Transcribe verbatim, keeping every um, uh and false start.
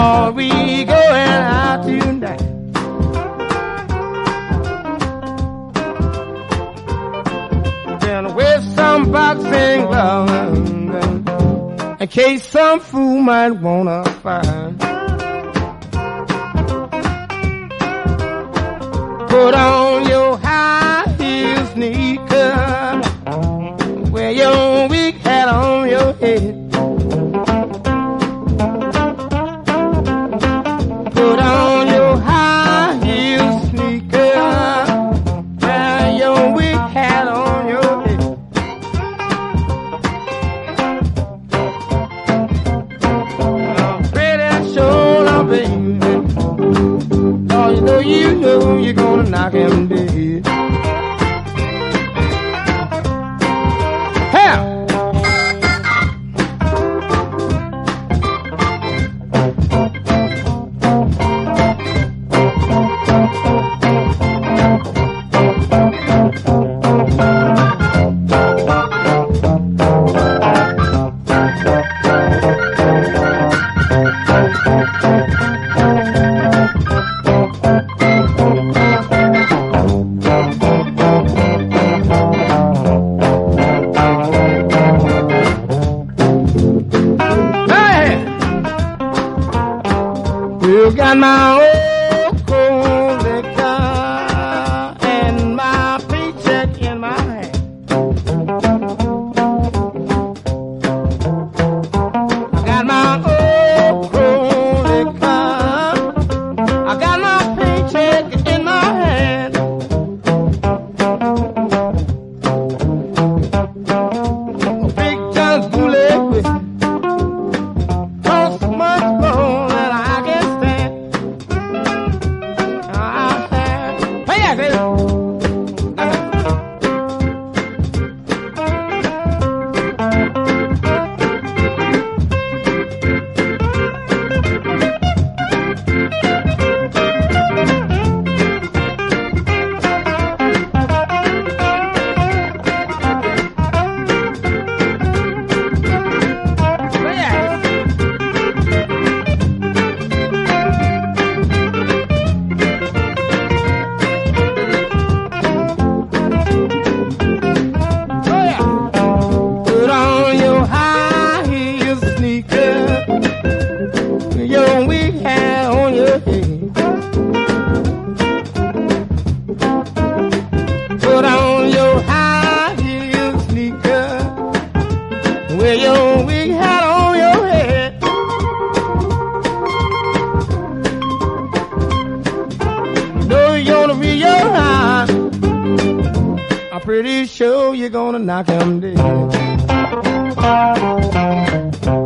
Are we going out tonight? Then with some boxing gloves, in case some fool might wanna find. Put on your high heel sneaker, wear your big hat on your head. Put on your high heel sneaker, wear your big hat on your head. I'm pretty sure, baby, oh, you know, you know you're gonna knock him dead. Hell! Got my old cold liquor and my paycheck in my hand. I got my old cold liquor, I got my paycheck in my hand. A big John's bullet with cost much more than I can stand. Pretty sure you're gonna knock him dead.